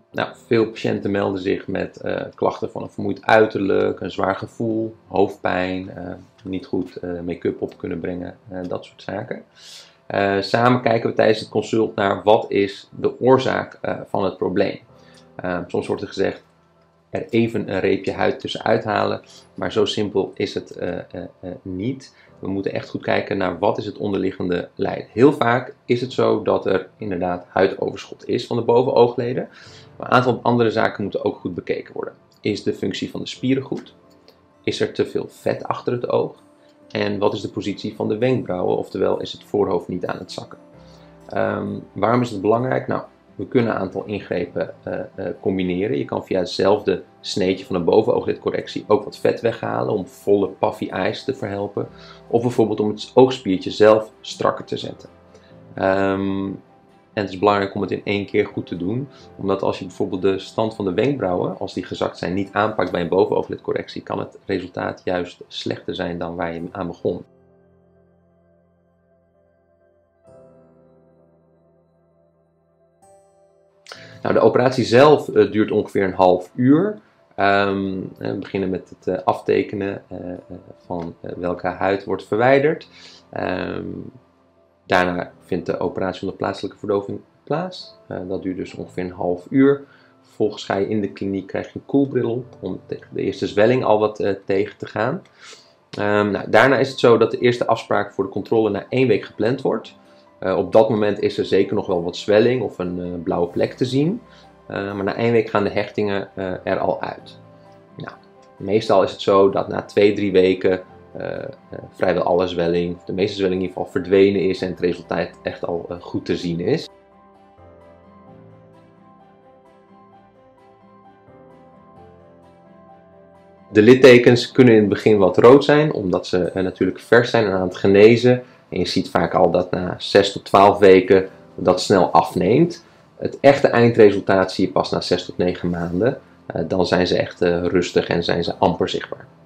Nou, veel patiënten melden zich met klachten van een vermoeid uiterlijk, een zwaar gevoel, hoofdpijn, niet goed make-up op kunnen brengen, dat soort zaken. Samen kijken we tijdens het consult naar wat is de oorzaak van het probleem. Soms wordt er gezegd, er even een reepje huid tussenuit halen, maar zo simpel is het niet. We moeten echt goed kijken naar wat is het onderliggende lijden. Heel vaak is het zo dat er inderdaad huidoverschot is van de bovenoogleden. Maar een aantal andere zaken moeten ook goed bekeken worden. Is de functie van de spieren goed? Is er te veel vet achter het oog? En wat is de positie van de wenkbrauwen? Oftewel, is het voorhoofd niet aan het zakken? Waarom is het belangrijk? Nou, we kunnen een aantal ingrepen combineren. Je kan via hetzelfde sneetje van een bovenooglidcorrectie ook wat vet weghalen om volle puffy eyes te verhelpen. Of bijvoorbeeld om het oogspiertje zelf strakker te zetten. En het is belangrijk om het in één keer goed te doen, omdat als je bijvoorbeeld de stand van de wenkbrauwen, als die gezakt zijn, niet aanpakt bij een bovenooglidcorrectie, kan het resultaat juist slechter zijn dan waar je aan begon. Nou, de operatie zelf duurt ongeveer een half uur. We beginnen met het aftekenen van welke huid wordt verwijderd. Daarna vindt de operatie onder plaatselijke verdoving plaats. Dat duurt dus ongeveer een half uur. Vervolgens ga je in de kliniek, krijg je een koelbril op om tegen de eerste zwelling al wat tegen te gaan. Daarna is het zo dat de eerste afspraak voor de controle na 1 week gepland wordt. Op dat moment is er zeker nog wel wat zwelling of een blauwe plek te zien. Maar na 1 week gaan de hechtingen er al uit. Nou, meestal is het zo dat na 2-3 weken vrijwel alle zwelling, de meeste zwelling in ieder geval, verdwenen is en het resultaat echt al goed te zien is. De littekens kunnen in het begin wat rood zijn, omdat ze natuurlijk vers zijn en aan het genezen. En je ziet vaak al dat na 6 tot 12 weken dat snel afneemt. Het echte eindresultaat zie je pas na 6 tot 9 maanden. Dan zijn ze echt rustig en zijn ze amper zichtbaar.